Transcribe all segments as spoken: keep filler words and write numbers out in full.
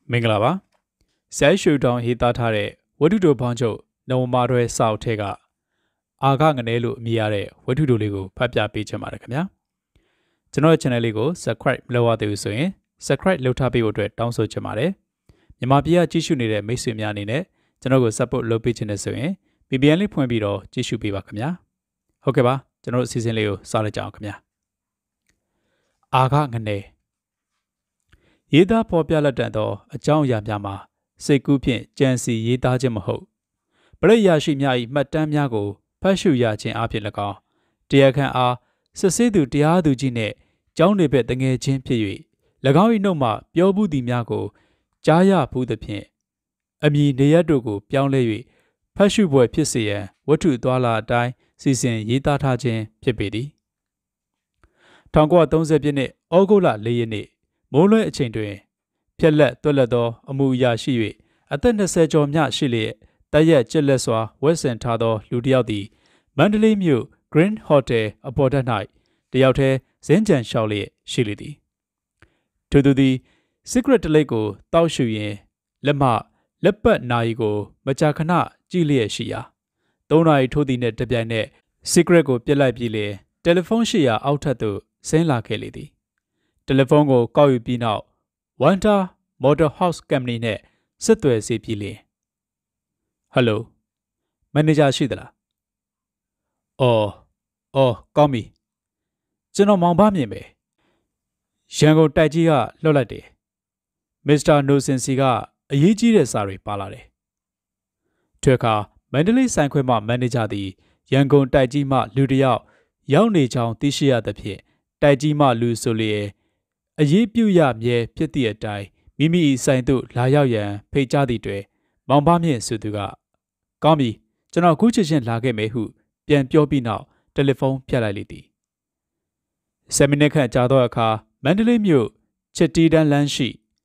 မင်္ဂလာပါဆဲရှူတောင်ရေးသားထားတဲ့ဝတ္ထုတိုပေါင်းချုပ်နိုဝင်ဘာတွဲစာအုပ်ထဲကအာဃငနဲလို့အမည်ရတဲ့ဝတ္ထုတိုလေးကိုဖတ်ပြပေးချင်ပါတယ်ခင်ဗျာကျွန်တော်ရဲ့ channel လေးကို subscribe မလုပ်ရသေးဘူးဆိုရင် subscribe လုပ်ထားပေးဖို့အတွက်တောင်းဆိုချင်ပါတယ်မြန်မာပြည်ကကြည့်ရှုနေတဲ့မိတ်ဆွေများအနေနဲ့ကျွန်တော်ကို support လုပ်ပေးချင်တဲ့ဆိုရင် ဗီ ပီ အန် လေးဖွင့်ပြီးတော့ကြည့်ရှုပေးပါခင်ဗျာဟုတ်ကဲ့ပါကျွန်တော်တို့အစီအစဉ်လေးကိုစလိုက်ကြအောင်ခင်ဗျာအာဃငနဲရေးသားဖော်ပြလက်တန်သောအကြောင်းအရာများမှာစိတ်ကူးဖြင့်ကြံစီရေးသားခြင်းမဟုတ်ပရိယာရှိများ၏မှတ်တမ်းများကိုဖတ်ရှုရခြင်းအပြင်၎င်းတရားခံအားစစ်ဆေးသူတရားသူကြီးနှင့်ကျောင်းနေဘက်တငယ်ချင်းဖြစ်၍၎င်း၏နှုတ်မှပြောဘူးသည်များကိုကြားရဘူးသဖြင့်အမည်နေရက်တို့ကိုပြောင်းလဲ၍ဖတ်ရှုပွဲဖြစ်စေရန်ဝတ္ထုသွားလာအတိုင်းစီစဉ်ရေးသားထားခြင်းဖြစ်ပေသည်၁၉၃၀ပြည့်နှစ်ဩဂုတ်လ၄ရက်နေ့မိုးလွဲအချိန်တွင်ဖြက်လက်တွက်လက်သောအမှုအရာရှိ၍အသက်၂၀ကျော်မျှရှိလျက်တရက်ကျက်လက်စွာဝက်ဆင်ထားသောလူတစ်ယောက်သည်မန္တလေးမြို့ Green Hotel အပေါ်ထပ်၌တယောက်တည်းဇင်းကြံလျှောက်လျက်ရှိလေသည်ထိုသူသည် secret တလိပ်ကိုတောက်ရှုရင်းလက်မှလက်ပတ်နာရီကိုမကြာခဏကြည့်လျက်ရှိရာသုံးနာရီထိုးသည်နှင့်တပြိုင်နက် secret ကိုပြစ်လိုက်ပြီးလျှင်တယ်လီဖုန်းရှိရာအောက်ထပ်သို့ဆင်းလာခဲ့လေသည်တယ်လီဖုန်းကိုကောက်ယူပြီးနောက် Wonder Motor House Company နဲ့ဆက်သွယ်စီပြီးလျှင်ဟယ်လိုမန်နေဂျာရှိသလားအော်အော်ကောင်းပြီကျွန်တော်မောင်ဖမြင်ပဲရန်ကုန်တိုက်ကြီးကလွှတ်လိုက်တယ်မစ္စတာနိုစင်စီကအရေးကြီးတဲ့စာတွေပါလာတယ်ထွေခါမန္တလေးဆိုင်ခွဲမှမန်နေဂျာသည်ရန်ကုန်တိုက်ကြီးမှလူတစ်ယောက်ရောက်နေကြောင်းသိရှိရသဖြင့်တိုက်ကြီးမှလူဆိုလျက်အရေးပြုရမြဲဖြစ်သည့်အတိုင်းမိမိ၏ဆိုင်သို့လာရောက်ရန်ဖိတ်ကြားသည့်တွင်မောင်ဖမြင့်ဆိုသူကကောင်းပြီကျွန်တော်အခုချက်ချင်းလာခဲ့မယ်ဟုပြန်ပြောပြီးနောက်တယ်လီဖုန်းဖြတ်လိုက်လေသည်ဆယ်မိနစ်ခန့်ကြာသောအခါမန္တလေးမြို့ချစ်တီးတန်းလမ်းရှိ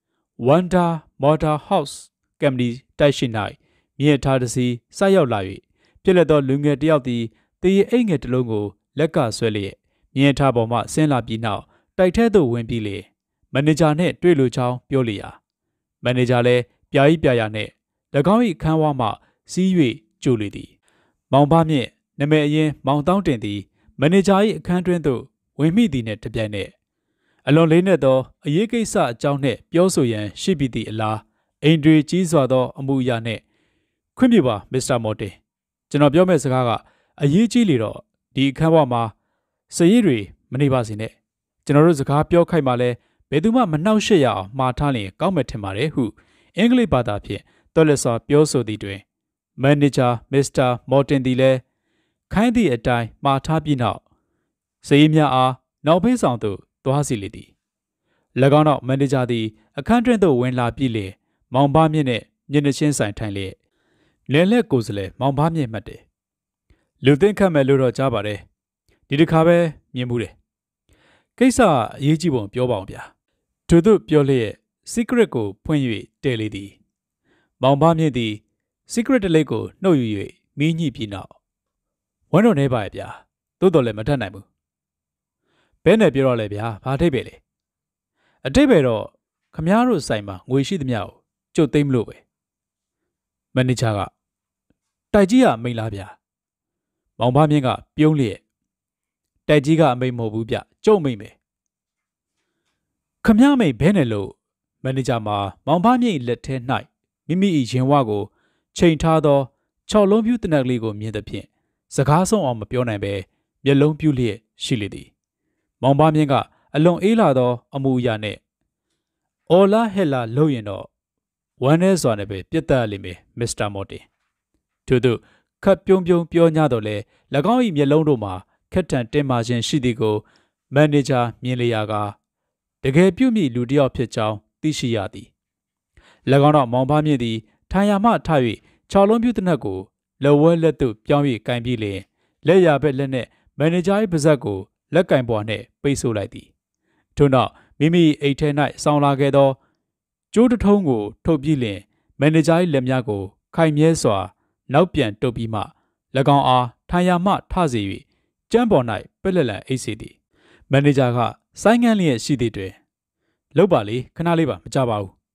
Wonder Motor House Company တိုက်ရှိ၌မြင့်ထားတစ်စီးဆိုက်ရောက်လာ၍ပြည့်လက်သောလူငယ်တစ်ယောက်သည်တရေအိတ်ငယ်တစ်လုံးကိုလက်ကဆွဲလျက်မြင့်ထားပေါ်မှဆင်းလာပြီးနောက်တိုက်ထဲသို့ဝင်ပြီးလေမန်နေဂျာနှင့်တွေ့လိုကြောင်းပြောလျာမန်နေဂျာလည်းပြာကြီးပြာရာနှင့်၎င်း၏ခန်းဝါမှစီး၍ကြိုလေသည်မောင်ဖမြင့်နမဲအရင်မောင်တောင်းတင်သည်မန်နေဂျာ၏အခန်းတွင်သို့ဝင်မိသည်နှင့်တပြိုင်နက်အလွန်လေးနက်သောအရေးကိစ္စအကြောင်းနှင့်ပြောဆိုရန်ရှိပြီးသည့်အလားအိမ်တွေကြီးစွာသောအမှုအရာနှင့်ခွင့်ပြုပါမစ္စတာမော်တင်ကျွန်တော်ပြောမယ့်စကားကအရေးကြီးလေတော့ဒီအခန်းဝါမှာစရိတ်တွေမနေပါစေနဲ့ကျွန်တော်တို့စကားပြောခိုက်မှလည်းဘယ်သူမှမနှောက်ယှက်ရအောင်မှားထားလျင်ကောင်းမယ်ထင်ပါတယ်ဟုအင်္ဂလိပ်ဘာသာဖြင့်တော်လက်စွာပြောဆိုသည်တွင်မန်နေဂျာမစ္စတာမော်တင်သည်လည်းခိုင်းသည့်အတိုင်းမှားထားပြီးနောက်စရိတ်များအားနောက်ဖေးဆောင်သို့သွားစီလေသည်၎င်းနောက်မန်နေဂျာသည်အခန်းတွင်သို့ဝင်လာပြီးလျှင်မောင်ဖမြင့်နှင့်မျက်နှာချင်းဆိုင်ထိုင်လျက်လဲလက်ကိုယ်စားလှယ်မောင်ဖမြင့်မှတ်တယ်လူသိမ့်ခတ်မယ်လို့တော့ကြားပါတယ်ဒီတစ်ခါပဲမြင်မှုတယ်ကိစ္စအရေးကြီးပုံပြောပါအောင်ဗျာထို့သို့ပြောလျက် secret ကိုဖွင့်၍တဲလေသည်မောင်ဖမြင့်သည် secret တလိပ်ကိုနှုတ်ယူ၍မီးညှိပြီးနောက်ဝမ်းတော်နေပါရဲ့ဗျာသို့တော်လည်းမထက်နိုင်ဘူးဘဲနဲ့ပြောတော့လေဗျာဘာထိပ်ပဲလေအထိပ်ပဲတော့ခမားတို့ဆိုင်မှာငွေရှိသမျှကိုကျုပ်သိမ်းမလို့ပဲမန်နေဂျာကတိုက်ကြီးကအမိန်လားဗျာမောင်ဖမြင့်ကပြုံးလျက်တိုက်ကြီးကအမိန်မဟုတ်ဘူးဗျကျုပ်မိန်ပဲခမားမိန်ဘဲနဲ့လို့မန်နေဂျာမှာမောင်ဖမြင့်လက်ထဲ၌မိမိ၏ရင်ဝကိုချိန်ထားသော၆လုံးပြူးတနက်ကလေးကိုမြင်သဖြင့်စကားဆုံးအောင်မပြောနိုင်ပဲမျက်လုံးပြူးလျက်ရှိလေသည်မောင်ဖမြင့်ကအလွန်အေးလာသောအမူအရာနှင့်အော်လာဟဲလာလို့ရင်တော့ဝမ်းထဲစွာနဲ့ပဲပြတ်သက်လိမ့်မယ်မစ္စတာမော်တင်ထို့သို့ခပ်ပြုံးပြုံးပြောညတော့လေ၎င်း၏မျက်လုံးတို့မှာခက်ထန်တင်မာခြင်းရှိသည်ကိုမန်နေဂျာမြင်လျာကတကယ်ပြုမိလူတစ်ယောက်ဖြစ်ကြောင်းသိရှိရသည်၎င်းတော့မောင်ဖမြင့်သည်ထိုင်ရာမှထ၍၆လုံးပြူးတနက်ကိုလက်ဝဲလက်သို့ပြောင်း၍ကင်ပြီးလျှင်လက်ရဘက်လက်နှင့်မန်နေဂျာ၏ပါးစပ်ကိုလက်ကင်ပွားနှင့်ပိတ်ဆို့လိုက်သည်ထို့နောက်မိမိအိတ်ထဲ၌ဆောင်းလာခဲ့သောကျိုးတထုံးကိုထုတ်ပြီးလျှင်မန်နေဂျာ၏လက်များကိုခိုင်မြဲစွာနောက်ပြန်တုပ်ပြီးမှ၎င်းအားထိုင်ရာမှထစေ၍ကျမ်းပေါ်၌ပက်လက်လန်အိတ်စေသည်မန်နေဂျာကဆိုင်းငံ့လျက်ရှိသည့်တွင်လောက်ပါလေခဏလေးပါမကြပါဘူး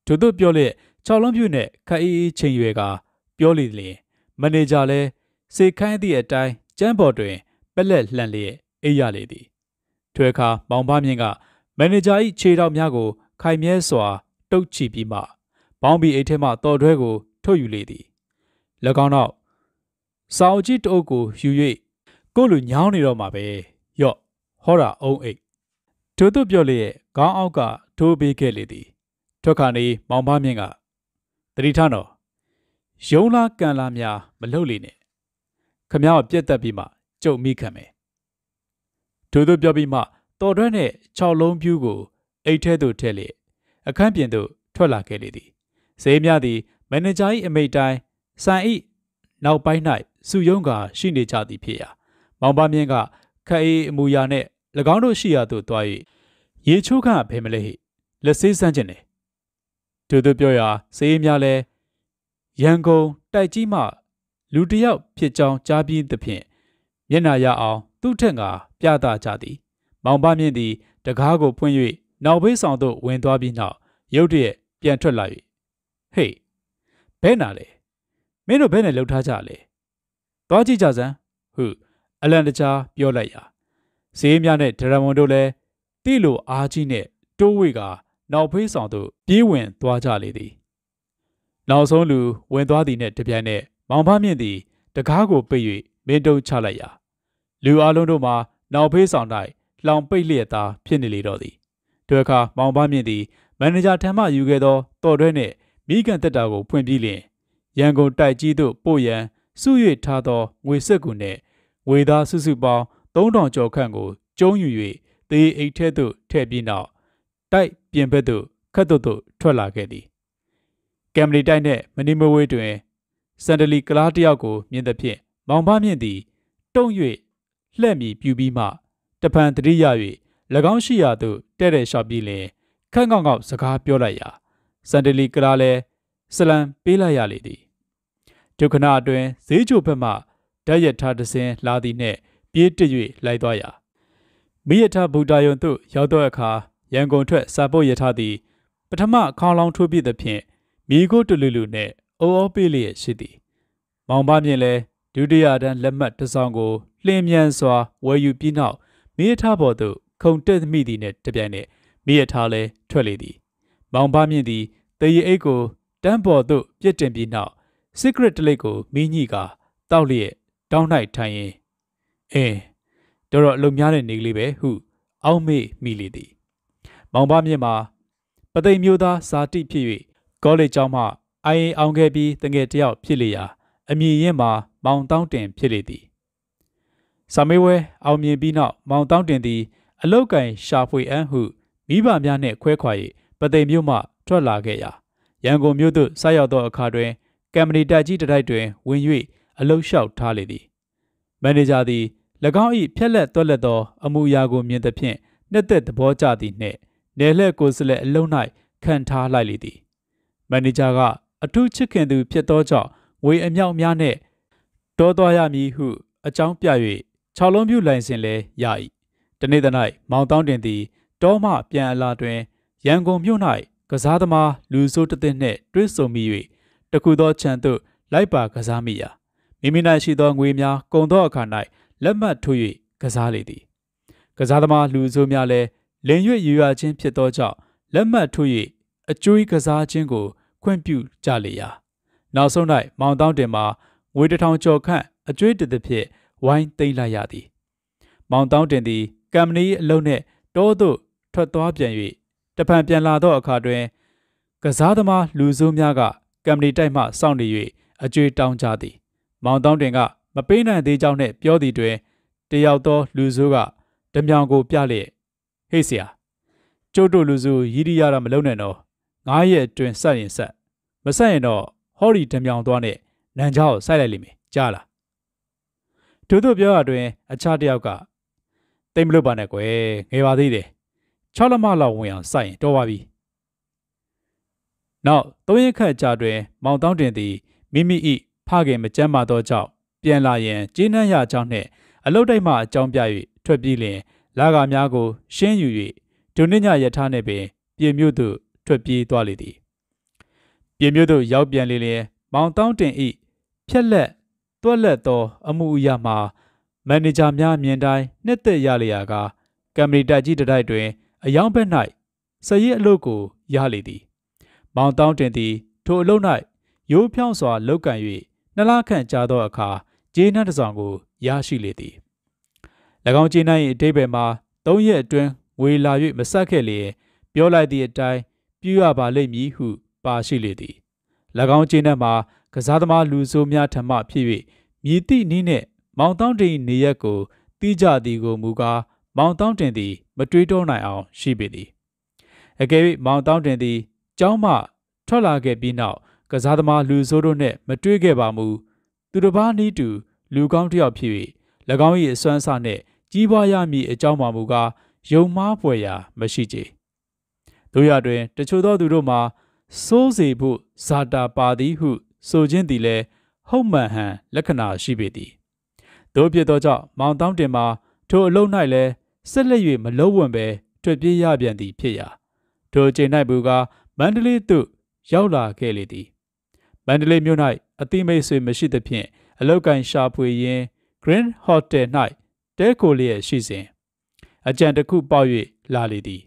ထို့သို့ပြောလျက်၆လုံးပြူနှင့်ခက်အေးအေးချိန်ရွယ်ကပြောလေလျင်မန်နေဂျာလည်းစေခိုင်းသည့်အတိုင်းကျမ်းပေါ်တွင်ပက်လက်လှန်လျက်အိပ်ရလေသည်ထွေအခါမောင်ဖမြင့်ကမန်နေဂျာ၏ခြေထောက်များကိုခိုင်မြဲစွာတုပ်ချပြီးမှဘောင်းဘီအိတ်ထဲမှတော်တွဲကိုထုတ်ယူလေသည်၎င်းနောက်စာအုပ်ကြီးတအုပ်ကိုယူ၍ကိုလူညောင်းနေတော့မှာပဲယော့ဟောတာအုံးအိတ်ထို့သို့ပြောလျက်ခေါင်းအောက်ကထိုးပေးခဲ့လေသည်ထွက်ခါနေမောင်ဖမြင့်ကတတိထတော်ယုံလားကန်လားများမလှုပ်လေနဲ့ခမည်းပြက်တက်ပြီးမှကြုံမိခံမယ်ထို့သို့ပြောပြီးမှတော်တွဲနဲ့၆လုံးပြူးကိုအိတ်ထဲသို့ထည့်လေအခန်းပြင်သို့ထွက်လာခဲ့လေသည်ဈေးများသည်မန်နေဂျာ၏အမိန့်တိုင်းစံ၏နောက်ပိုင်း၌စုယုံကရှိနေကြသည်ဖြစ်ရာမောင်ဖမြင့်ကခက်အေးအမူအရာနှင့်၎င်းတို့ရှိရာသို့တွား၍ရေချိုးခန့်ဖယ်မလဲဟိလက်ဆေးစမ်းကျင်တယ်ထို့သို့ပြောရာဈေးများလည်းရန်ကုန်တိုက်ကြီးမှလူတစ်ယောက်ဖြစ်ကြောင်းကြားပြီးသဖြင့်မျက်နှာရအောင်သူ့ထက်ငါပြသကြသည်မောင်ဖမြင့်သည်တကားကိုဖွင့်၍နောက်ဘေးဆောင်သို့ဝင်သွားပြီးနောက်ရုတ်တရက်ပြန်ထွက်လာ၍ဟေးဘဲနာလေမင်းတို့ဘဲနဲ့လှုပ်ထားကြလေသွားကြည့်ကြစမ်းဟုအလန်တကြားပြောလိုက်ရာဈေးများနဲ့ဒရမွန်တို့လည်းတိလိုအားကြီးနဲ့တိုးဝေကနောက်ဖေးဆောင်သို့ပြေးဝင်သွားကြလေသည်နောက်ဆုံးလူဝင်သွားသည်နှင့်တပြိုင်နက်မောင်ဖမြင့်သည်တကားကိုပိတ်၍မင်းတုံးချလိုက်ရာလူအလုံးတို့မှာနောက်ဖေးဆောင်၌လောင်ပိတ်လျက်သာဖြစ်နေလေတော့သည်ထိုအခါမောင်ဖမြင့်သည်မန်နေဂျာထံမှယူခဲ့သောတော်တွဲနှင့်မိကန်တက်တာကိုဖွင့်ပြီးလျှင်ရန်ကုန်တိုက်ကြီးသို့ပို့ရန်စု၍ထားသောငွေစက်ကူနှင့်ငွေသားစုစုပေါင်းသုံးထောင်ကျော်ခန့်ကိုကျုံးယူ၍သေအိတ်ထဲသို့ထည့်ပြီးနောက်တိုက်ပြင်ဘက်သို့ခတ်သို့သို့ထွက်လာခဲ့သည်ကမ်မလီတိုက်နှင့်မနီမဝေးတွင်စန္ဒလီကလားတယောက်ကိုမြင်သဖြင့်မောင်ဖမြင့်သည်တုံ့၍လှည့်မီပြူပြီးမှတဖန်တတိယ၍၎င်းရှိရာသို့တဲ့တဲ့လျှောက်ပြီးလျင်ခန့်ကောက်ကောက်စကားပြောလိုက်ရာစန္ဒလီကလားလည်းစလံပေးလိုက်ရလေသည်ဒုက္ခနာအတွင်ဈေးချိုဘက်မှဓာတ်ရထားတစင်းလာသည်နှင့်ပြေးတ၍လိုက်သွားရာမိရထားဘူတာယုံသို့ရောက်သောအခါရန်ကုန်ထွက်စာပုတ်ရထားသည်ပထမခေါင်းလောင်းထိုးပြသဖြင့်မိကိုတလူလူနှင့်အိုးအိုးပေးလျက်ရှိသည်မောင်ဖမြင့်လည်းဒုတိယတန်းလက်မှတ်တစ်စောင်ကိုလျင်မြန်စွာဝယ်ယူပြီးနောက်မိရထားပေါ်သို့ခုန်တက်မိသည်နှင့်တပြိုင်နက်မိရထားလည်းထွက်လေသည်မောင်ဖမြင့်သည်တရေအိတ်ကိုတန်းပေါ်သို့ပြစ်တင်ပြီးနောက် secret တလိပ်ကိုမိညိကတောက်လျက်တောင်း၌ထိုင်ရင်အင်းတော်တော်အလုံများတဲ့နေကလေးပဲဟုအောက်မေ့မိလေသည်မောင်ဖမြင့်မှာပသိမ်မျိုးသားဇာတိဖြစ်၍ကောလိပ်ကျောင်းမှအိုင်အောင်ခဲ့ပြီးတငယ်တယောက်ဖြစ်လေရာအမည်ရင်းမှာမောင်တောင်းတင်ဖြစ်လေသည်စာမေးပွဲအောင်မြင်ပြီးနောက်မောင်တောင်းတင်သည်အလုတ်ကင်ရှာဖွေအန်းဟုမိဘများနှင့်ခွဲခွာ၍ပသိမ်မြို့မှထွက်လာခဲ့ရာရန်ကုန်မြို့သို့ဆိုက်ရောက်သောအခါတွင်ကမ်ပဏီတိုက်ကြီးတစ်တိုက်တွင်ဝင်၍အလုတ်လျှောက်ထားလေသည်မန်နေဂျာသည်၎င်း၏ဖြက်လက်သွက်လက်သောအမူအရာကိုမြင်သဖြင့်နှက်သက်သဘောကျသည်နှင့်နယ်လှည့်ကိုယ်စလက်အလုံး၌ခံထားလိုက်လေသည်မန်နေဂျာကအထူးချစ်ခင်သူဖြစ်သောကြောင့်ငွေအမြောက်များနှင့်တောသွားရမည်ဟုအကြောင်းပြ၍၆လုံးပြူလိုင်စင်လည်းရ၏တနေ့သ၌မောင်တောင်းတင်သည်တောမှပြန်အလာတွင်ရန်ကုန်မြို့၌ကစားသမားလူဆိုးတစ်သင်းနှင့်တွေ့ဆုံမိ၍တခုသောခြံသို့လိုက်ပါကစားမိရာမိမိ၌ရှိသောငွေများကုန်သောအခါ၌လက်မှတ်ထိုး၍ကစားလေသည်ကစားသမားလူဆိုးများလည်းလင်ရွေ့ယူရခြင်းဖြစ်သောကြောင့်လက်မှတ်ထိုး၍အကျွေးကစားခြင်းကိုခွင့်ပြုကြလေရာနောက်ဆုံး၌မောင်တောင်းတင်မှာငွေတစ်ထောင်ကျော်ခန့်အကျွေးတသည်ဖြင့်ဝိုင်းသိမ်းလိုက်ရသည်မောင်တောင်းတင်သည်ကမ်ပဏီအလုံးနှင့်တောသို့ထွက်သွားပြန်၍တဖန်ပြန်လာသောအခါတွင်ကစားသမားလူဆိုးများကကမ်ပဏီတိုက်မှစောင့်နေ၍အကျွေးတောင်းကြသည်မောင်တောင်းတင်ကမပေးနိုင်သေးကြောင်းနှင့်ပြောသည်တွင်တယောက်သောလူဆိုးကဓမြောင်ကိုပြလျက်ဟေ့ဆရာကျုပ်တို့လူဆိုးရည်ရည်ရတာမလုံးနဲ့တော့ငါးရက်အတွင်းဆက်ရင်ဆက်မဆက်ရင်တော့ဟောဒီဓမြောင်သွားနဲ့နန်ချောင်းကိုစိုက်လိုက်လိမ့်မယ်ကြားလားထို့သို့ပြောရတွင်အခြားတယောက်ကတိတ်မလို့ပါနဲ့ကွယ်ငယ်ပါသေးတယ်၆လက်မလောက်ဝင်အောင်စိုက်ရင်တော်ပါပြီနောက်သုံးရက်ခန့်ကြာတွင်မောင်တောင်းတင်သည်မိမိ၏ဖခင်မကြမ်းမာသောကြောင့်ပြန်လာရန်ကျေးနပ်ရကြောင်းနှင့်အလုတ်တိုက်မှအကြောင်းပြ၍ထွက်ပြေးလျင်လာကာများကိုရှင်းယူ၍ဒုနိညယထာနှင့်ပင်ပြည်မြို့သို့ထွက်ပြေးသွားလေသည်ပြည်မြို့သို့ရောက်ပြန်လေလျင်မောင်တောင်းတင်ဤဖြက်လက်တွက်လက်သောအမှုအရာမှာမန်နေဂျာများမြင်တိုင်းနှစ်သက်ရလျာကကမ်ပဏီတိုက်ကြီးတစ်တိုက်တွင်အယောင်ဘက်၌စရိတ်အလုပ်ကိုရလေသည်မောင်တောင်းတင်သည်ထိုအလုပ်၌ရိုးဖြောင်းစွာလုပ်ကံ၍နှစ်လခန့်ကြာသောအခါကျေးနန်းတစ်ဆောင်ကိုရရှိလေသည်၎င်းကျေးနန်း၏အတိတ်ဘယ်မှာသုံးရက်အတွင်းငွေလာ၍မဆက်ခဲ့လျင်ပြောလိုက်သည့်အတိုင်းပြုရပါလိမ့်မည်ဟုပါရှိလေသည်၎င်းကျေးနန်းမှာကစားသမားလူဆိုးများထံမှဖြစ်၍မြည်သည့်နည်းနှင့်မောင်တောင်းတင်နေရက်ကိုတိကျသည်ကိုမူကားမောင်တောင်းတင်သည်မတွေးတောနိုင်အောင်ရှိပေသည်အကယ်၍မောင်တောင်းတင်သည်ကျောင်းမှထွက်လာခဲ့ပြီးနောက်ကစားသမားလူဆိုးတို့နှင့်မတွေ့ခဲ့ပါမူသူတစ်ပါးနည်းတူလူကောင်းတစ်ယောက်ဖြစ်၍၎င်း၏အစွမ်းအစနှင့်ကြီးပွားရမည်အကြောင်းမှမူကားယုံမှားဖွယ်ရာမရှိကြတို့ရတွင်တချို့သောသူတို့မှာစိုးစေဖို့ဇာတာပါသည်ဟုဆိုခြင်းသည်လည်းဟုတ်မှန်ဟန်လက္ခဏာရှိပေသည်တို့ဖြစ်သောကြောင့်မောင်တောင်းတင်မှာထိုအလုံး၌လည်းဆက်လက်၍မလုံးဝံပဲထွက်ပြေးရပြန်သည်ဖြစ်ရာထိုချိန်၌ဘူကမန္တလေးသို့ရောက်လာခဲ့လေသည်မန္တလေးမြို့၌အသိမိတ်ဆွေမရှိသဖြင့်အလောက်ကန်ရှာဖွေရင်း Green Hotel ၌တဲခိုလျက်ရှိစဉ်အကြံတစ်ခုပေါက်၍လာလေသည်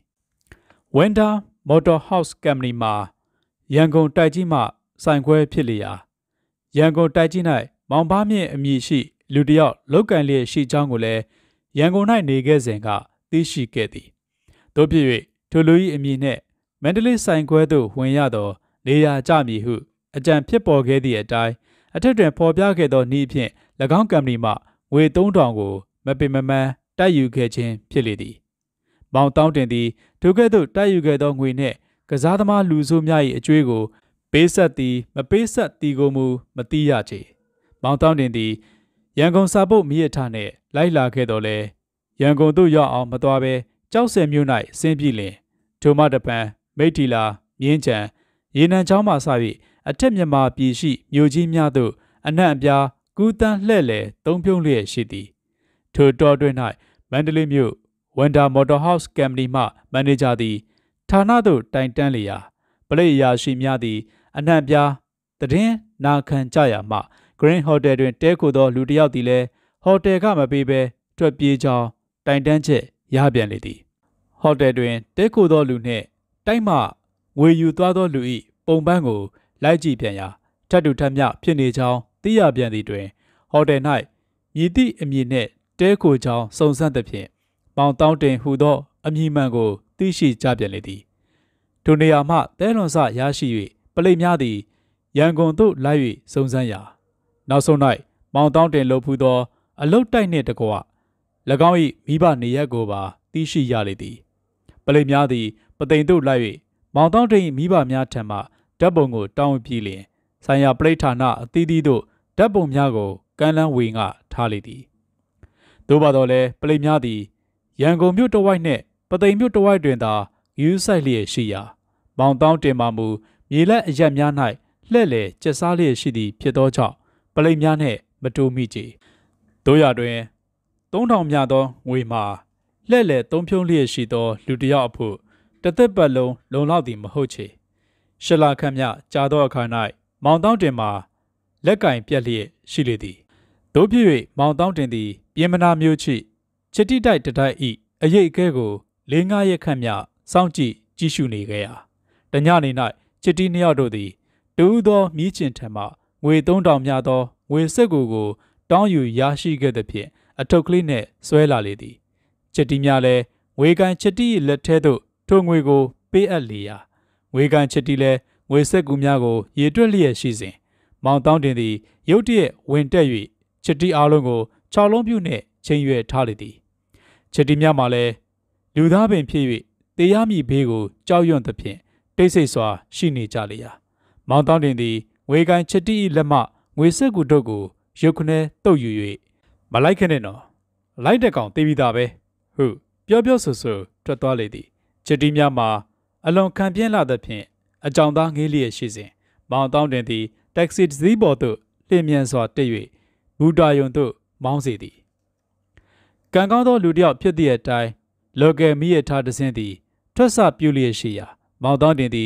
Wenda Motor House Company မှာရန်ကုန်တိုက်ကြီးမှဆိုင်ခွဲဖြစ်လျာရန်ကုန်တိုက်ကြီး၌မောင်ပါမြင့်အမည်ရှိလူတစ်ယောက်လောက်ကန်လျက်ရှိကြောင်းကိုလည်းရန်ကုန်၌နေခဲ့စဉ်ကသိရှိခဲ့သည်တို့ဖြစ်၍ထိုလူ၏အမည်နှင့်မန္တလေးဆိုင်ခွဲသို့ဝင်ရသောနေရာကြမည်ဟုအကြံဖြစ်ပေါ်ခဲ့သည့်အတိုင်းအထက်တွင်ဖော်ပြခဲ့သောနည်းဖြင့်၎င်းကံပဏီမှငွေသုံးထောင်ကိုမပင်မပန်းတိုက်ယူခဲ့ခြင်းဖြစ်လေသည်မောင်တောင်းတင်သည်ထိုကဲ့သို့တိုက်ယူခဲ့သောငွေနှင့်ကစားသမားလူဆိုးများ၏အကျွေးကိုပေးဆက်သည်မပေးဆက်သည်ကိုမူမသိရချေမောင်တောင်းတင်သည်ရန်ကုန်စာပုတ်မိရထားနှင့်လိုက်လာခဲ့တော်လဲရန်ကုန်သို့ရောက်အောင်မသွားဘဲကြောက်စင်မြို့၌ဆင်းပြေးလင်ထိုမှတပံမိထ္ထီလာမြင်းချံရေနံချောင်းမှစ၍အထက်မြန်မာပြည်ရှိမြို့ကြီးများသို့အနှံ့အပြားကူးတန်းလှဲ့လေသုံးဖြုံးလျက်ရှိသည်ထိုတော်တွင်၌မန္တလေးမြို့ဝန်ဒါမော်တော်ဟောက်စ်ကမ်ပဏီမှမန်နေဂျာသည်ဌာနသို့တိုင်တန်းလျာပလိတ်အရာရှိများသည်အနှံ့ပြားတည်င်းနာခံကြရမှ Green Hotel တွင်တဲခိုသောလူတစ်ယောက်သည်လည်းဟိုတယ်ကမပေးဘဲထွက်ပြေးကြောင်းတိုင်တန်းချက်ရပြန်လေသည်ဟိုတယ်တွင်တဲခိုသောလူနှင့်တိုက်မှငွေယူသွားသောလူ၏ပုံပန်းကိုလိုက်ကြည့်ပြန်ရာထပ်တူထပ်မျှဖြစ်နေကြောင်းသိရပြန်သည်တွင်ဟိုတယ်၌မြည်သည့်အမည်နှင့်တဲခိုကြောင်းစုံစမ်းသဖြင့်ပေါင်တောင်းတင်ဟူသောအမည်မှန်ကိုသိရှိကြပြန်လေသည်ထိုနေရာမှတဲလွန်စရရှိ၍ပလိတ်များသည်ရန်ကုန်သို့လိုက်၍စုံစမ်းရာနောက်ဆုံး၌မောင်တောင်းတင်လုပ်ဖူးသောအလုတ်တိုက်နှင့်တကွ၎င်း၏မိဘနေရက်ကိုပါသိရှိရလေသည်ပလိတ်များသည်ပသိမ်သို့လိုက်၍မောင်တောင်းတင်၏မိဘများထံမှဓာတ်ပုံကိုတောင်းပြီးလျင်ဆိုင်ရာပရိဋ္ဌာနအသီးသီးတို့ဓာတ်ပုံများကိုကမ်းလှမ်းဝေငှထားလေသည်သို့ပါတော့လည်းပလိတ်များသည်ရန်ကုန်မြို့တစ်ဝိုက်နှင့်ပသိမ်မြို့တစ်ဝိုက်တွင်သာယူဆိုင်လျက်ရှိရာမောင်တောင်းတင်မှမူမြေလက်အရက်များ၌လှဲ့လေကျက်စားလျက်ရှိသည်ဖြစ်သောကြောင့်ပလိတ်များနှင့်မတိုးမိကြတို့ရတွင်သုံးထောင်မြသောငွေမှာလှဲ့လေသုံးဖြုံးလျက်ရှိသောလူတစ်ယောက်အဖို့တစ်သက်ပတ်လုံးလုံလောက်သည်မဟုတ်ချေရှစ်လခန့်မြကြာသောအခါ၌မောင်တောင်းတင်မှာလက်ကင်ပြက်လျက်ရှိလေသည်တို့ဖြစ်၍မောင်တောင်းတင်သည်ပြင်မနာမျိုးချိချတိတိုက်တတိုက်ဤအရေးအကဲကိုလေးငါးရက်ခန့်မြစောင့်ကြည့်ကြည့်ရှုနေခဲ့ရာတညနေ၌ချတိနှစ်ယောက်တို့သည်တူးသောမြည်ကျင်ထံမှငွေသုံးထောင်မြသောငွေစက်ကိုကိုတောင်းယူရရှိခဲ့သဖြင့်အထုပ်ကလေးနှင့်ဆွဲလာလေသည်ချတိများလည်းငွေကန်ချတိ၏လက်ထဲသို့ထိုငွေကိုပေးအပ်လေရာငွေကန်ချတိလည်းငွေစက်ကူများကိုရေတွက်လျက်ရှိစဉ်မောင်တောင်းတင်သည်ရုတ်တရက်ဝင်တက်၍ချတိအားလုံးကိုခြောက်လုံးပြုနှင့်ချိန်ရွယ်ထားလေသည်ချတိများမှလည်းလူသားပင်ဖြစ်၍တေရမည်ဘေးကိုကြောက်ရွံ့သဖြင့်တိတ်ဆိတ်စွာရှိနေကြလေရာမောင်တောင်းတင်သည်ငွေကန်ချတိ၏လက်မှငွေစက်ကူတို့ကိုရုပ်ခနဲတုပ်ယူ၍မလိုက်ခနဲ့နော်လိုက်တဲ့ကောင်တေးပြီးသားပဲဟုပြောပြောဆိုဆိုထွက်သွားလေသည်ချတိများမှာအလွန်ခံပြင်းလာသဖြင့်အကြောင်သားငေးလျက်ရှိစဉ်မောင်တောင်းတင်သည်တက္ကစီတစ်စီးပေါ်သို့လျင်မြန်စွာတက်၍ဘူတာယုံသို့မောင်းစေသည်ကံကောင်းသောလူတစ်ယောက်ဖြစ်သည့်အတိုင်းလော်ကယ်မိရထားတစင်းသည်ထွက်ဆပြုလျက်ရှိရာမောင်တောင်းတင်သည်ထ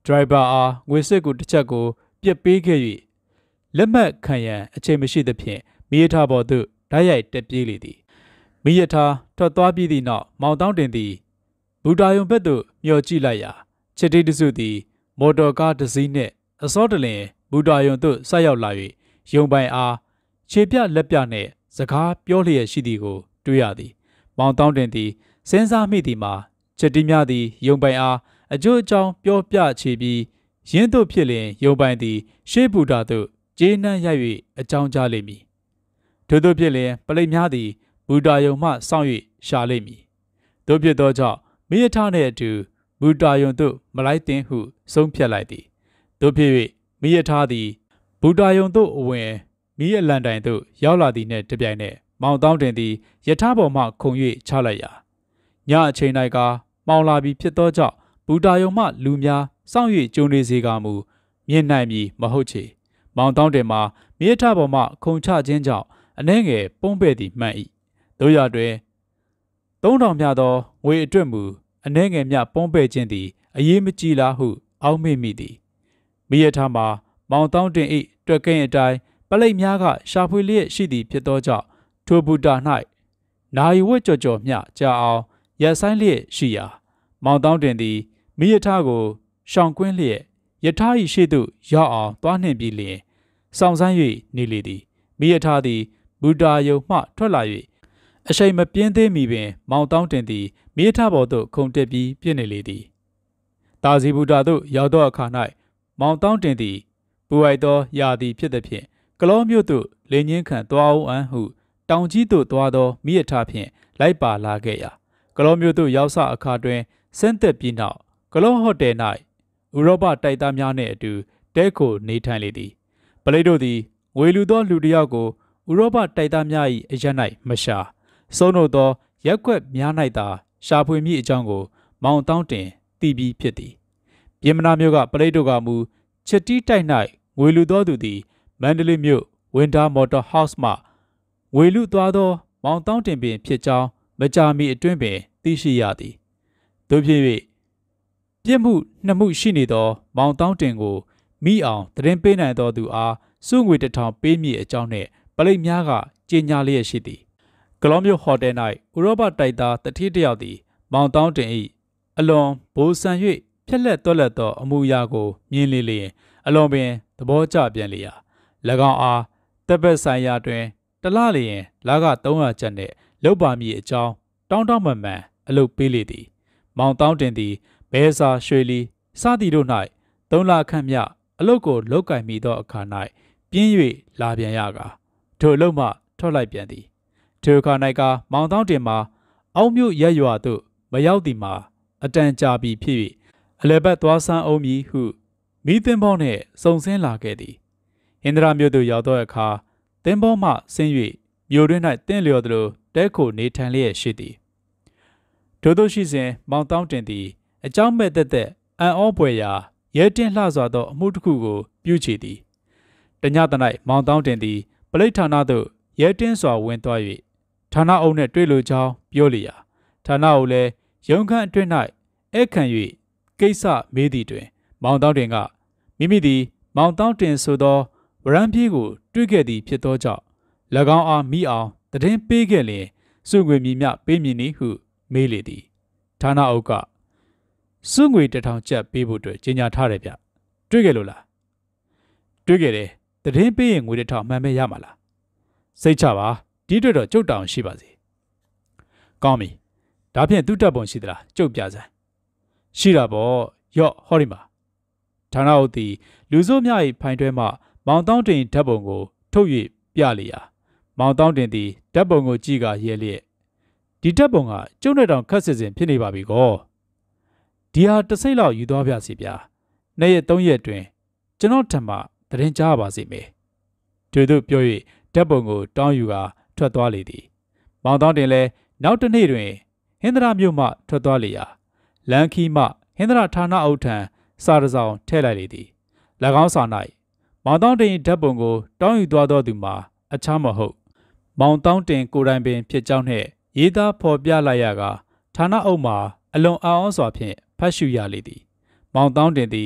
driver အားငွေစစ်ကိုတစ်ချက်ကိုပြစ်ပေးခဲ့၍လက်မှတ်ခံရန်အချိန်မရှိသဖြင့်မီးရထားပေါ်သို့ဓာတ်ရိုက်တက်ပြေးလေသည်မီးရထားထွက်သွားပြီးသည့်နောက်မောင်တောင်းတင်သည်ဘူတာယုံဘက်သို့မျှော်ကြည့်လိုက်ရာချစ်တီးတစုသည်မော်တော်ကားတစ်စီးနှင့်အစောတလင်ဘူတာယုံသို့ဆက်ရောက်လာ၍ယုံပိုင်အားခြေပြလက်ပြနှင့်စကားပြောလျက်ရှိသည်ကိုတွေ့ရသည်မောင်တောင်းတင်သည်စဉ်းစားမိသည်မှာချစ်တီးများသည်ယုံပိုင်အားအကျိုးအကြောင်းပြောပြချေပြီးရင်းသို့ဖြစ်လျင်ယုံပိုင်သည်ရှေးဘူတာသို့ကျေးနှံ့ရိုက်၍အကြောင်းကြားလိမ့်မည်ထို့သို့ဖြစ်လျင်ပလိတ်များသည်ဘူတာယုံမှစောင့်၍ရှာလိမ့်မည်သို့ဖြစ်သောကြောင့်မီးရထားနှင့်အတူဘူတာယုံသို့မလိုက်သင့်ဟုဆုံးဖြတ်လိုက်သည်သို့ဖြစ်၍မီးရထားသည်ဘူတာယုံသို့အဝင်မီးအလံတိုင်သို့ရောက်လာသည်နှင့်တပြိုင်နက်မောင်တောင်းတင်သည်ရထားပေါ်မှခုန်၍ချလိုက်ရာညအချိန်၌ကမှောင်လာပြီးဖြစ်သောကြောင့်ဘူတာယုံမှလူများစောင့်၍ကြုံနေစေကမူမြင်နိုင်မည်မဟုတ်ချေမောင်တောင်းတင်မှာမီးရထားပေါ်မှခုန်ချခြင်းကြောင့်အနှဲငယ်ပုံးပဲ့သည်မှန်၏တို့ရတွင်သုံးထောင်မြသောငွေအတွက်မူအနှဲငယ်မြပုံးပဲ့ခြင်းသည်အရေးမကြီးလားဟုအောက်မေ့မိသည်မီးရထားမှာမောင်တောင်းတင်၏တွက်ကိန်းအတိုင်းပလိတ်များကရှာဖွေလျက်ရှိသည်ဖြစ်သောကြောင့်ထိုဘူတာ၌နာယီဝက်ကြော်ကြော်မျှကြာအောင်ရက်ဆိုင်လျက်ရှိရာမောင်တောင်းတင်သည်မီးရထားကိုရှောင်ကွင်းလျက်ရထား၏ရှေ့သို့ရောက်အောင်သွားနှင်ပြီးလျင်စောင့်ဆိုင်း၍နေလေသည်မီးရထားသည်ဘူတာယုံမှထွက်လာ၍အရှိန်မပြင်းသေးမီပင်မောင်တောင်းတင်သည်မီးရထားပေါ်သို့ခုန်တက်ပြီးပြစ်နေလေသည်တာစီဘူတာသို့ရောက်သောအခါ၌မောင်တောင်းတင်သည်ပူအိုက်သောရာသီဖြစ်သည်ဖြင့်ကလောမြို့သို့လင်းချင်းခံသွားအောင်အံ့ဟုတောင်ကြီးသို့သွားသောမီးရထားဖြင့်လိုက်ပါလာခဲ့ရာကလောမြို့သို့ရောက်စအခါတွင်ဆင်းသက်ပြီးနောက်ကလောဟိုတယ်၌ဥရောပတိုက်သားများနှင့်အတူတဲခိုနေထိုင်လေသည်ပလိတ်တို့သည်ငွေလူသောလူတစ်ယောက်ကိုဥရောပတိုက်သားများ၏အရ၌မရှာဆုံးတို့သောရက်ွက်များ၌သာရှာဖွေမိအကြောင်းကိုမောင်တောင်းတင်သိပြီးဖြစ်သည်ပြင်မနာမြို့ကပလိတ်တို့ကမူချစ်တီးတိုက်၌ငွေလူသောသူသည်မန္တလေးမြို့ဝင်းတာမော်တော်ဟောက်စ်မှငွေလူသွားသောမောင်တောင်းတင်ပင်ဖြစ်ကြောင်းမကြာမီအတွင်းပင်သိရှိရသည်တို့ဖြစ်၍ပြစ်မှုနှစ်မှုရှိနေသောမောင်တောင်းတင်ကိုမိအောင်သတင်းပေးနိုင်သောသူအားစုငွေတစ်ထောင်ပေးမည်အကြောင်းနှင့်ပလိတ်များကကြေညာလျက်ရှိသည်ကလောမြို့ဟိုတယ်၌ဥရောပတိုက်သားတတိတစ်ယောက်သည်မောင်တောင်းတင်၏အလွန်ဘိုးဆန်၍ဖြက်လက်တွက်လက်သောအမှုရာကိုမြင်လေလျင်အလွန်ပင်သဘောကျပြန်လေရာ၎င်းအားတပ်ပတ်ဆိုင်ရာတွင်တလလျင်လကသုံးရာကျပ်နှင့်လုပ်ပါမည်အကြောင်းတောင်းတမှန်မှန်အလုပ်ပေးလေသည်မောင်တောင်းတင်သည်ဘဲစာရွှေလီစသည်တို့၌သုံးလခန့်မြအလုပ်ကိုလုပ်ကင်မိသောအခါ၌ပြင်း၍လာပြန်ရကာထိုအလုပ်မှထွက်လိုက်ပြန်သည်ထိုအခါ၌ကမောင်တောင်းတင်မှာအောက်မြို့ရက်ရွာသို့မရောက်သည်မှာအတန်ကြာပြီဖြစ်၍အလယ်ဘက်သွားဆန်းအောင်မည်ဟုမိသင်းဘောနှင့်စုံစင်းလာခဲ့သည်ဟင်္ဒရာမြို့သို့ရောက်သောအခါသင်းဘောမှဆင်း၍မြို့တွင်၌တင့်လျော်သလိုတဲခိုနေထိုင်လျက်ရှိသည်ထို့သောရှိစဉ်မောင်တောင်းတင်သည်အကြောင်းမဲ့သက်သက်အံ့ဩပွေရာရဲတင်းလှစွာသောအမှုတစ်ခုကိုပြုချေသည်တညတ၌မောင်တောင်းတင်သည်ပလိတ်ဌာနသို့ရဲတင်းစွာဝင်သွား၍ဌာနအုပ်နှင့်တွေ့လိုကြောင်းပြောလျာဌာနအုပ်လည်းရုံးခန်းအတွင်း၌ဧည့်ခံ၍ကိစ္စမေးသည်တွင်မောင်တောင်းတင်ကမိမိသည်မောင်တောင်းတင်ဆိုသောဝရမ်းပြေးကိုတွေ့ခဲ့သည်ဖြစ်သောကြောင့်၎င်းအားမိအောင်တည်င်းပေးခဲ့လျင်စုငွေမြမျှပေးမည်နည်းဟုမေးလေသည်ဌာနအုပ်ကစုငွေတစ်ထောင်ကျပ်ပေးဖို့အတွက်ကြေညာထားတယ်ဗျတွေ့ခဲ့လို့လားတွေ့ခဲ့တယ်တည်င်းပေးရင်ငွေတစ်ထောင်မှန်ပဲရမှာလားစိတ်ချပါဒီအတွက်တော့ကျုပ်တောင်ရှိပါစေကောင်းပြီဒါဖြင့်သူ့တပ်ပုံရှိသလားကျုပ်ပြစမ်းရှိတာပေါ့ရော့ဟောဒီမှာဌာနအုပ်သည်လူစိုးများ၏ဖိုင်တွဲမှမောင်တောင်းတင်ဓာတ်ပုံကိုထုတ်၍ပြလျာမောင်တောင်းတင်သည်ဓာတ်ပုံကိုကြည့်ကရဲလျက်ဒီဓာတ်ပုံကကျုပ်နဲ့တောင်ခက်စစ်စစ်ဖြစ်နေပါပြီကောဒီဟာတစ်စိတ်လောက်ယူသွားပြစီဗျာနှစ်ရက်သုံးရက်တွင်ကျွန်တော်ထံမှသတင်းကြားပါစေမယ်သူတို့ပြော၍ဓာတ်ပုံကိုတောင်းယူကာထွက်သွားလေသည်မောင်တောင်းတင်လည်းနောက်တစ်နေ့တွင်ဟင်္ဒရာမြို့မှထွက်သွားလေရာလန်ခီမှဟင်္ဒရာဌာနအုပ်ထံစာတစ်စောင်ထည့်လိုက်လေသည်၎င်းစာ၌မောင်တောင်းတင်ဓာတ်ပုံကိုတောင်းယူသွားသောသူမှာအခြားမဟုတ်မောင်တောင်းတင်ကိုယ်တိုင်ပင်ဖြစ်ကြောင်းနှင့်ရေးသားဖော်ပြလိုက်ရကဌာနအုပ်မှာအလွန်အံ့ဩစွာဖြင့်ဖတ်ရှုရလေသည်မောင်တောင်းတင်သည်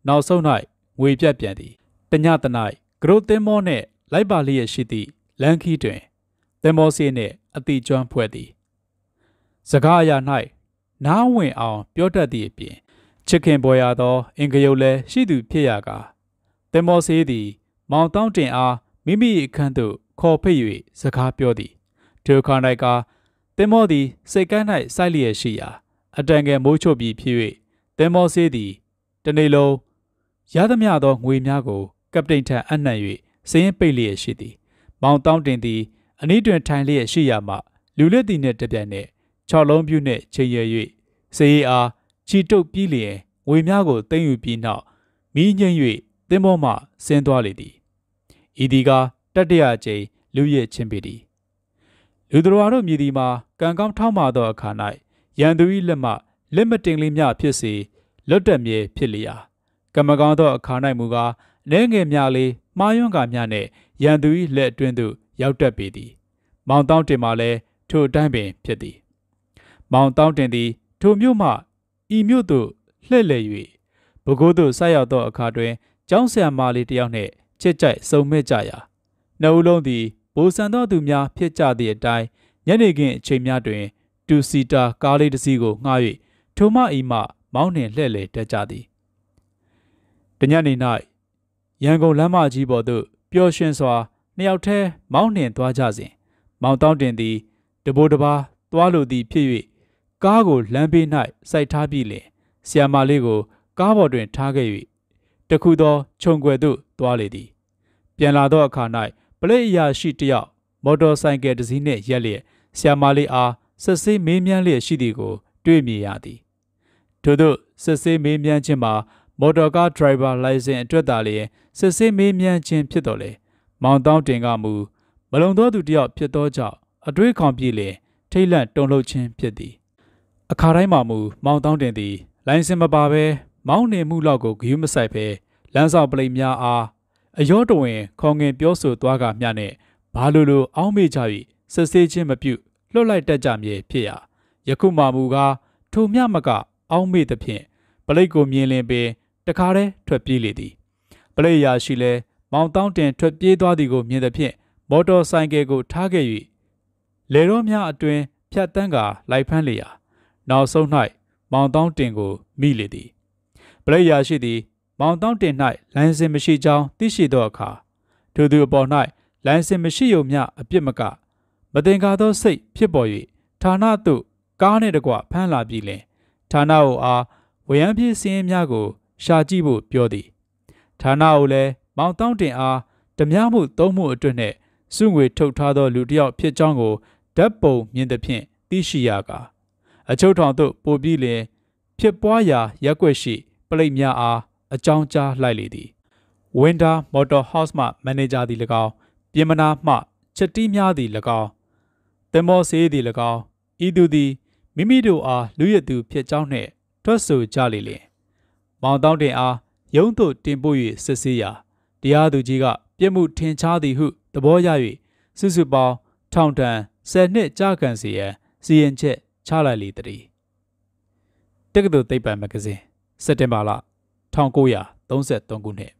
နောက်ဆုံး၌ငွေပြတ်ပြန်သည်တညတ၌ကရုသင်္ဘောနှင့်လိုက်ပါလျက်ရှိသည့်လမ်းခီးတွင်သင်္ဘောဆေးနှင့်အတိကျွမ်းဖွဲ့သည်စကားအရာ၌နားဝင်အောင်ပြောတတ်သည့်အပြင်ချစ်ခင်ပေါ်ရသောအင်္ဂယုတ်လည်းရှိသူဖြစ်ရကာသင်္ဘောဆေးသည်မောင်တောင်းတင်အားမိမိ၏အခန်းသို့ခေါ်ဖိတ်၍စကားပြောသည်ထိုအခါ၌ကသင်္ဘောသည်စိတ်ကမ်း၌စိုက်လျက်ရှိရာအတန်ငယ်မိုးချုပ်ပြီးဖြစ်၍သင်္ဘောဆေးသည်တနေ့လုံးရသမျှသောငွေများကိုကပတိန်ထံအနှံ့၍စည်ရင်ပိတ်လျက်ရှိသည်မောင်တောင်းတင်သည်အနီးတွင်ထိုင်လျက်ရှိရာမှလူလက်သည်နှင့်တပြိုင်နက်ခြောက်လုံးပြူနှင့်ချိန်ရ၍စည်ရအားချီတုပ်ပြီးလျင်ငွေများကိုသိမ်းယူပြီးနောက်မိငိမ့်၍သင်္ဘောမှဆင်းသွားလေသည်ဤသည်ကတတရာကျိန်လူရစ်ချင်းပေသည်လူတော်တို့မြည်သည်မှာကံကောင်းထောက်မှသောအခါ၌ရန်သူ၏လက်မှလက်မတင်လေးများဖြစ်စေလွတ်တက်မြဲဖြစ်လျာကံမကောင်းသောအခါ၌မူကားအနေငယ်များလေးမှားယွင်းကာများနှင့်ရန်သူ၏လက်အတွင်းသို့ရောက်တတ်ပေသည်မောင်တောင်းတင်မှလည်းထိုအတိုင်းပင်ဖြစ်သည်မောင်တောင်းတင်သည်ထိုမြို့မှဤမြို့သို့လှည့်လည်၍ဘကိုးသို့ဆက်ရောက်သောအခါတွင်ကျောင်းဆရာမလေးတယောက်နှင့်ချစ်ကြိုက်စုံမဲ့ကြရာနှစ်ဦးလုံးသည်ဘိုးဆန်သောသူများဖြစ်ကြသည့်အတိုင်းညနေခင်းအချိန်များတွင်တူစီတာကားလေးတစ်စီးကိုငှား၍ထိုမှဤမှမောင်းနှင်လှည့်လည်တက်ကြသည်တညနေ၌ရန်ကုန်လမ်းမကြီးပေါ်သို့ပျော်ရွှင်စွာနှစ်ယောက်တည်းမောင်းနှင်သွားကြစဉ်မောင်တောင်းတင်သည်တဘိုးတပါးသွားလိုသည်ဖြစ်၍ကားကိုလမ်းဘေး၌စိုက်ထားပြီးလျှင်ဆီယမလေးကိုကားပေါ်တွင်ထားခဲ့၍တခုသောခြုံွယ်သို့သွားလေသည်ပြန်လာသောအခါ၌ပလိတ်အရာရှိတယောက်မော်တော်ဆိုင်ကယ်တစ်စီးနှင့်ရက်လျက်ဆီယမလေးအားစစ်ဆေးမေးမြန်းလျက်ရှိသည်ကိုတွေ့မြင်ရသည်ထို့သို့စစ်ဆေးမေးမြန်းခြင်းမှာမော်တော်ကားဒရိုင်ဘာလိုင်စင်အတွက်သာလျှင်စစ်ဆေးမေးမြန်းခြင်းဖြစ်တော်လေမောင်တောင်းတင်ကမူမလုံသောသူတယောက်ဖြစ်သောကြောင့်အတွေးခေါင်ပြေလျင်ထိတ်လန့်တုန်လှုပ်ခြင်းဖြစ်သည်အခါတိုင်းမှာမူမောင်တောင်းတင်သည်လိုင်စင်မပါဘဲမောင်းနှင်မှုလောက်ကိုဂရုမစိုက်ဘဲလမ်းဆောင်ပလိတ်များအားအယောတဝင်ခေါငင်ပြောဆိုသွားကမျှနဲ့ဘာလိုလိုအောင်းမေ့ကြ၍စစ်ဆေးခြင်းမပြုလွတ်လိုက်တတ်ကြမည်ဖြစ်ရာယခုမှမူကားထိုမျှမကအောင်းမေ့သဖြင့်ပလိတ်ကိုမြင်လင်ပင်တခါတည်းထွက်ပြေးလေသည်ပလိတ်ရာရှိလဲမောင်တောင်းတင်ထွက်ပြေးသွားသည်ကိုမြင်သဖြင့်မော်တော်ဆိုင်ကယ်ကိုထားခဲ့၍လေတော်များအတွင်ဖြတ်တန်းကာလိုက်ဖမ်းလျာနောက်ဆုံး၌မောင်တောင်းတင်ကိုမိလေသည်ပလိတ်ရာရှိသည်မောင်တောင်းတင်၌လိုင်စင်မရှိကြောင်းသိရှိသောအခါထိုသူအပေါ်၌လိုင်စင်မရှိုံမျှအပြစ်မကမတင်ကားသောစိတ်ဖြစ်ပေါ်၍ဌာနသို့ကားနှင့်တကွဖမ်းလာပြီးလင်ဌာနအိုအားဝရမ်းပြေးစင်းများကိုရှာကြည့်ဖို့ပြောသည်ဌာနအိုလည်းမောင်တောင်းတင်အားဓမြမှုသုံးမှုအတွက်နှင့်စုငွေထုတ်ထားသောလူတစ်ယောက်ဖြစ်ကြောင်းကိုဓာတ်ပုံမြင်သဖြင့်သိရှိရကာအချုပ်ထောင်သို့ပို့ပြီးလင်ဖြစ်ပွားရာရက်ွက်ရှိပလိတ်များအားအကြောင်းကြားလိုက်လေသည်ဝင်းဒါမော်တော်ဟော့စ်မှမန်နေဂျာသည်၎င်းပြင်မနာမှချက်တီးများသည်၎င်းသင်္ဘောဆေးသည်၎င်းဤသူသည်မိမိတို့အားလူရသူဖြစ်ကြောင်းနှင့်ထွက်ဆိုကြလေလျင်မောင်တောင်းတင်အားရုံးသို့တင်ပို့၍စစ်ဆေးရာတရားသူကြီးကပြစ်မှုထင်ရှားသည်ဟုသဘောရ၍စုစုပေါင်းထောင်ဒဏ်ဆယ်နှစ်ကြာခံစေရန်စီရင်ချက်ချလိုက်လေသည်တက္ကသိုလ်သိပ္ပံမဂ္ဂဇင်းစက်တင်ဘာလ၁၉၃၃ခုနှစ်